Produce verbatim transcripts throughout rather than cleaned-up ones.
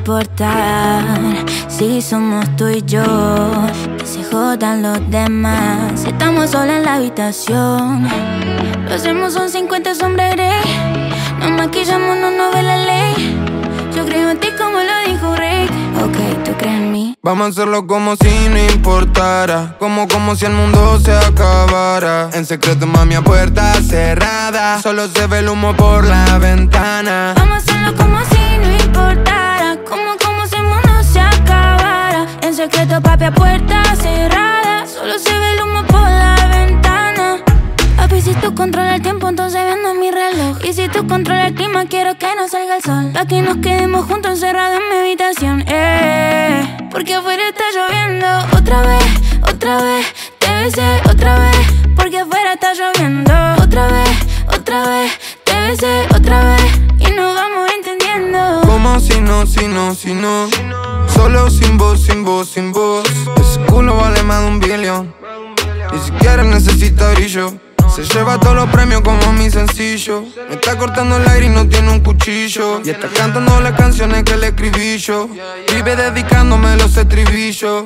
importar si somos tú y yo, que se jodan los demás. Si estamos solos en la habitación, lo hacemos son cincuenta sombras grey. Nos maquillamos, no nos ve la ley. Yo creo en ti como lo dijo Rick. Ok, ¿tú crees en mí? Vamos a hacerlo como si no importara, como como si el mundo se acabara. En secreto, mami, a puerta cerrada, solo se ve el humo por la ventana. Vamos a hacerlo como si no importara, como como si el mundo se acabara. En secreto, papi, a puerta cerrada, solo se ve el humo por la ventana. Papi, si tú controlas el tiempo, entonces vendo mi reloj. Y si tú controlas el clima, quiero que no salga el sol, pa' que nos quedemos juntos encerrados en mi habitación, eh. Porque afuera está lloviendo. Otra vez, otra vez, te besé otra vez. Porque afuera está lloviendo. Otra vez, otra vez, te besé otra vez. Y nos vamos entendiendo. Como si no, si no, si no. Solo sin voz, sin voz, sin voz. Ese culo vale más de un billón. Ni siquiera necesita brillo. Se lleva todos los premios como mi sencillo. Me está cortando el aire y no tiene un cuchillo. Y está cantando las canciones que le escribí yo. Vive dedicándome los estribillos.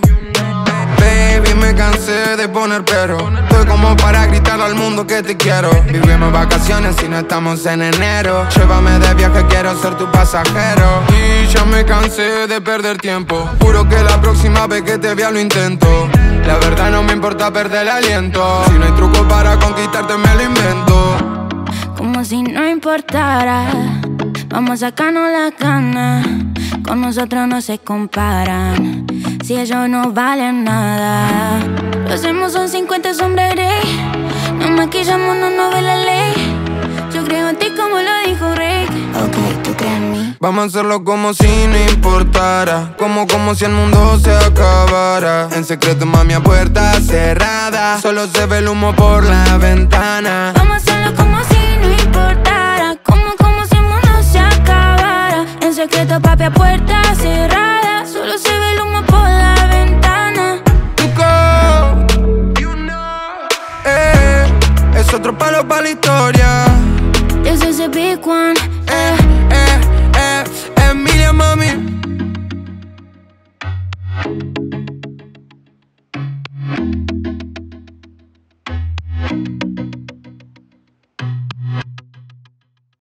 Baby, me cansé de poner pero. Estoy como para gritar al mundo que te quiero. Vivimos vacaciones y no estamos en enero. Llévame de viaje, quiero ser tu pasajero. Y ya me cansé de perder tiempo. Juro que la próxima vez que te vea lo intento. La verdad no me importa perder el aliento. Si no hay truco para conquistarte me lo invento. Como si no importara, vamos a sacarnos la cana. Con nosotros no se comparan, si ellos no valen nada. Lo hacemos son cincuenta sombras grey. Nos maquillamos, no nos ve la ley. Yo creo en ti como lo dijo Rick. Ok, ¿tú crees en mí? Vamos a hacerlo como si no importara, como como si el mundo se acabara. En secreto, mami, a puerta cerrada, solo se ve el humo por la ventana. Vamos a hacerlo como si no importara, como como si el mundo se acabara. En secreto, papi, a puerta cerrada, solo se ve el humo por la ventana. You know, eh, es otro palo para la historia.